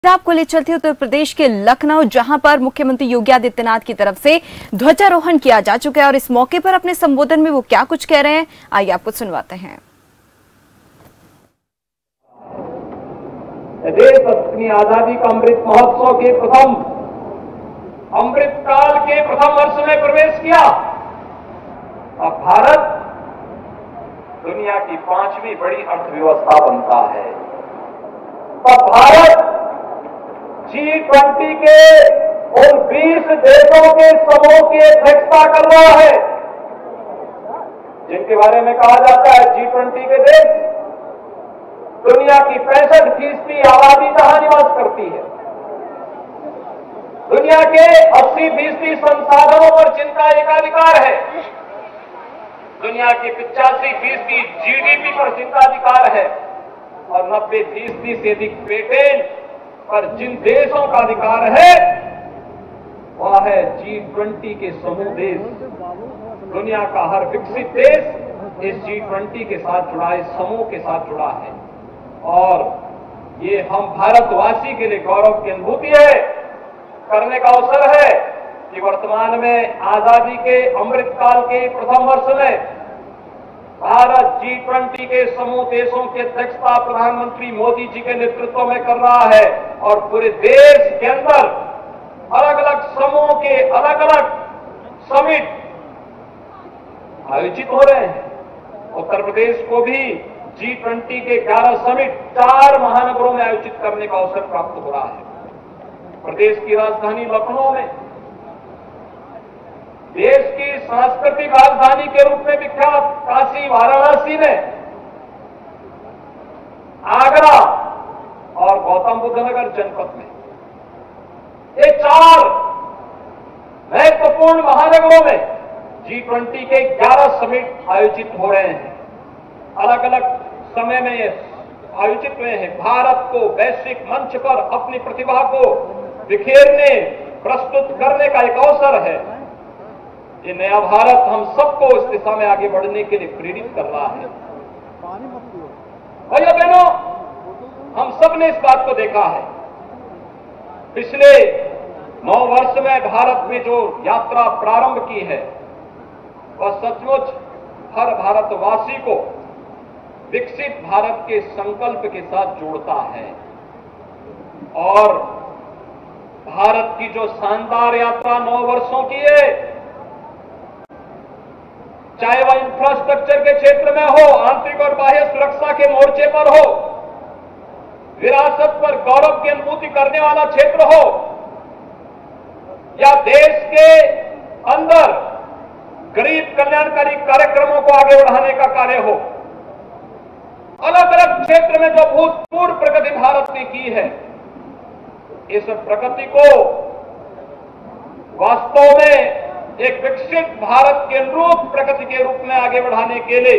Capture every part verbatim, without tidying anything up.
आपको ले चलते उत्तर प्रदेश के लखनऊ, जहां पर मुख्यमंत्री योगी आदित्यनाथ की तरफ से ध्वजारोहण किया जा चुका है और इस मौके पर अपने संबोधन में वो क्या कुछ कह रहे हैं, आइए आपको सुनवाते हैं। देश अपनी आजादी का अमृत महोत्सव के प्रथम अमृत काल के प्रथम वर्ष में प्रवेश किया। अब भारत दुनिया की पांचवी बड़ी अर्थव्यवस्था बनता है। तब भारत जी ट्वेंटी के उन बीस देशों के समूह की अध्यक्षता कर रहा है जिनके बारे में कहा जाता है जी ट्वेंटी के देश दुनिया की पैंसठ फीसदी आबादी जहां निवास करती है, दुनिया के अस्सी फीसदी संसाधनों पर जिनका एकाधिकार है, दुनिया की पिचासी फीसदी जीडीपी पर जिनका अधिकार है और नब्बे फीसदी से अधिक पेटेंट पर जिन देशों का अधिकार है वह है जी ट्वेंटी के समूह देश। दुनिया का हर विकसित देश इस जी ट्वेंटी के साथ जुड़ा, इस समूह के साथ जुड़ा है और ये हम भारतवासी के लिए गौरव की अनुभूति है, करने का अवसर है कि वर्तमान में आजादी के अमृत काल के प्रथम वर्ष में भारत जी ट्वेंटी के समूह देशों की अध्यक्षता प्रधानमंत्री मोदी जी के नेतृत्व में कर रहा है और पूरे देश के अंदर अलग अलग समूह के अलग अलग समिट आयोजित हो रहे हैं। उत्तर प्रदेश को भी जी ट्वेंटी के ग्यारह समिट चार महानगरों में आयोजित करने का अवसर प्राप्त हो रहा है। प्रदेश की राजधानी लखनऊ में, देश की सांस्कृतिक राजधानी के रूप में विख्यात काशी वाराणसी में, आगरा और गौतम बुद्ध नगर जनपद में, ये चार महत्वपूर्ण महानगरों में जी ट्वेंटी के ग्यारह समिट आयोजित हो रहे हैं। अलग अलग समय में ये आयोजित हुए हैं। भारत को वैश्विक मंच पर अपनी प्रतिभा को बिखेरने, प्रस्तुत करने का एक अवसर है। ये नया भारत हम सबको इस दिशा में आगे बढ़ने के लिए प्रेरित कर रहा है। भाइयों बहनों, हम सब ने इस बात को देखा है। पिछले नौ वर्ष में भारत में जो यात्रा प्रारंभ की है वह सचमुच हर भारतवासी को विकसित भारत के संकल्प के साथ जोड़ता है और भारत की जो शानदार यात्रा नौ वर्षों की है, चाहे वह इंफ्रास्ट्रक्चर के क्षेत्र में हो, आंतरिक और बाह्य सुरक्षा के मोर्चे पर हो, विरासत पर गौरव की अनुभूति करने वाला क्षेत्र हो या देश के अंदर गरीब कल्याणकारी कार्यक्रमों को आगे बढ़ाने का कार्य हो, अलग अलग क्षेत्र में जो भूतपूर्व प्रगति भारत ने की है, इस प्रगति को वास्तव में एक विकसित भारत के अनुरूप प्रगति के रूप में आगे बढ़ाने के लिए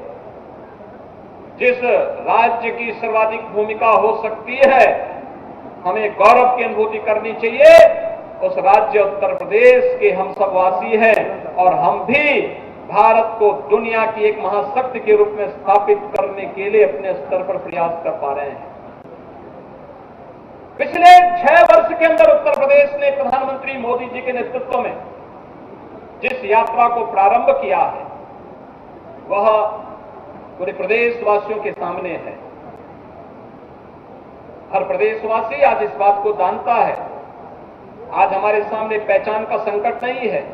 जिस राज्य की सर्वाधिक भूमिका हो सकती है, हमें गौरव की अनुभूति करनी चाहिए। उस राज्य उत्तर प्रदेश के हम सब वासी हैं और हम भी भारत को दुनिया की एक महाशक्ति के रूप में स्थापित करने के लिए अपने स्तर पर प्रयास कर पा रहे हैं। पिछले छह वर्ष के अंदर उत्तर प्रदेश ने प्रधानमंत्री मोदी जी के नेतृत्व में जिस यात्रा को प्रारंभ किया है वह पूरे प्रदेशवासियों के सामने है। हर प्रदेशवासी आज इस बात को जानता है। आज हमारे सामने पहचान का संकट नहीं है,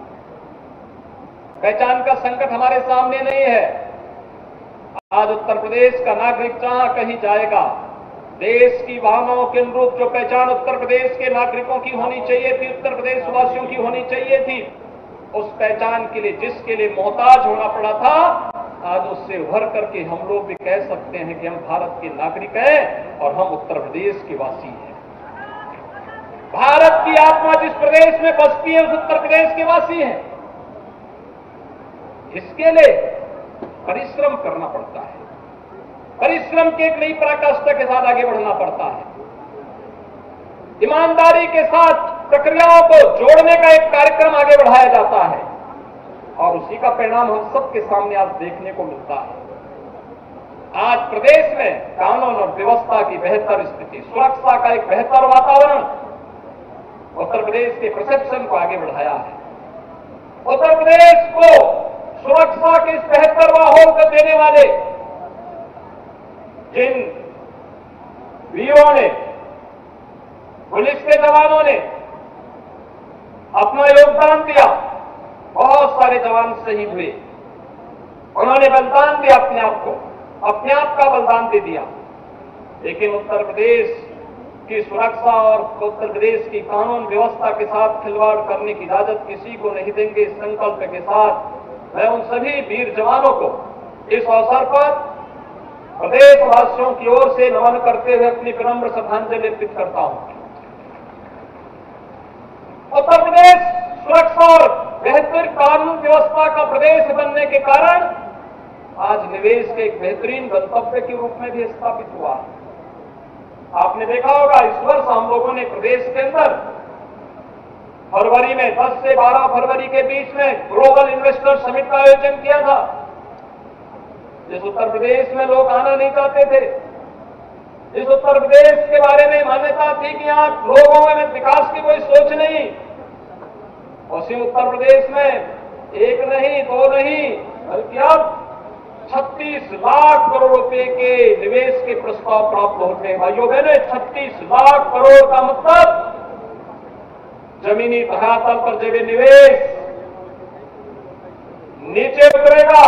पहचान का संकट हमारे सामने नहीं है। आज उत्तर प्रदेश का नागरिक जहां कहीं जाएगा, देश की भावनाओं के अनुरूप जो पहचान उत्तर प्रदेश के नागरिकों की होनी चाहिए थी, उत्तर प्रदेश वासियों की होनी चाहिए थी, उस पहचान के लिए जिसके लिए मोहताज होना पड़ा था, आज उससे उभर करके हम लोग भी कह सकते हैं कि हम भारत के नागरिक हैं और हम उत्तर प्रदेश के वासी हैं। भारत की आत्मा जिस प्रदेश में बसती है उस उत्तर प्रदेश के वासी हैं। इसके लिए परिश्रम करना पड़ता है, परिश्रम की एक नई पराकाष्ठा के साथ आगे बढ़ना पड़ता है, ईमानदारी के साथ प्रक्रियाओं को जोड़ने का एक कार्यक्रम आगे बढ़ाया जाता है और उसी का परिणाम हम सबके सामने आज देखने को मिलता है। आज प्रदेश में कानून और व्यवस्था की बेहतर स्थिति, सुरक्षा का एक बेहतर वातावरण उत्तर प्रदेश के परसेप्शन को आगे बढ़ाया है। उत्तर प्रदेश को सुरक्षा के इस बेहतर माहौल को देने वाले जिन वीरों ने, पुलिस के जवानों ने अपना योगदान दिया, बहुत सारे जवान शहीद हुए, उन्होंने बलिदान दिया, अपने आप को अपने आप का बलिदान दे दिया। लेकिन उत्तर प्रदेश की सुरक्षा और उत्तर प्रदेश की कानून व्यवस्था के साथ खिलवाड़ करने की इजाजत किसी को नहीं देंगे। इस संकल्प के साथ मैं उन सभी वीर जवानों को इस अवसर पर प्रदेशवासियों की ओर से नमन करते हुए अपनी विनम्र श्रद्धांजलि अर्पित करता हूं। उत्तर प्रदेश सुरक्षा और बेहतर कानून व्यवस्था का प्रदेश बनने के कारण आज निवेश के एक बेहतरीन गंतव्य के रूप में भी स्थापित हुआ है। आपने देखा होगा इस वर्ष हम लोगों ने प्रदेश के अंदर फरवरी में दस से बारह फरवरी के बीच में ग्लोबल इन्वेस्टर समिट का आयोजन किया था। जिस उत्तर प्रदेश में लोग आना नहीं चाहते थे, इस उत्तर प्रदेश के बारे में मान्यता थी कि यहाँ लोगों में विकास की कोई सोच नहीं, उसी उत्तर प्रदेश में एक नहीं दो नहीं बल्कि अब छत्तीस लाख करोड़ रुपए के निवेश के प्रस्ताव प्राप्त होते हैं। भाइयों बहनों, छत्तीस लाख करोड़ का मतलब जमीनी धरातल पर जब निवेश नीचे उतरेगा,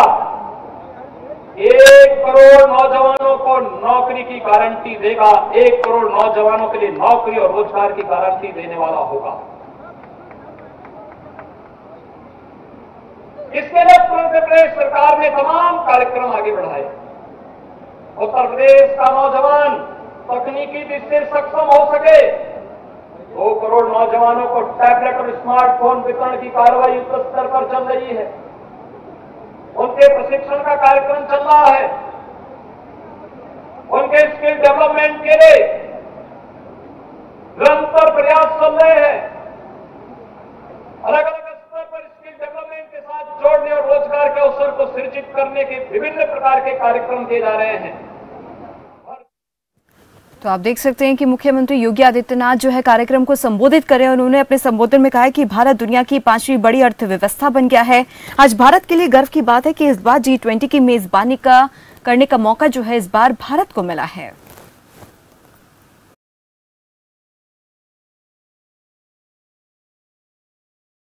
एक करोड़ नौजवानों को नौकरी की गारंटी देगा, एक करोड़ नौजवानों के लिए नौकरी और रोजगार की गारंटी देने वाला होगा। इसके लिए उत्तर प्रदेश सरकार ने तमाम कार्यक्रम आगे बढ़ाए। उत्तर प्रदेश का नौजवान तकनीकी दृष्टि से सक्षम हो सके, दो करोड़ नौजवानों को टैबलेट और स्मार्टफोन वितरण की कार्रवाई युद्ध स्तर पर चल रही है। उनके प्रशिक्षण का कार्यक्रम चल रहा है। उनके स्किल डेवलपमेंट के लिए निरंतर प्रयास चल रहे हैं। अलग अलग स्तर पर स्किल डेवलपमेंट के साथ जोड़ने और रोजगार के अवसर को सृजित करने के विभिन्न प्रकार के कार्यक्रम किए जा रहे हैं। तो आप देख सकते हैं कि मुख्यमंत्री योगी आदित्यनाथ जो है कार्यक्रम को संबोधित करें, उन्होंने अपने संबोधन में कहा है कि भारत दुनिया की पांचवी बड़ी अर्थव्यवस्था बन गया है। आज भारत के लिए गर्व की बात है कि इस बार जी ट्वेंटी की मेजबानी का करने का मौका जो है इस बार भारत को मिला है।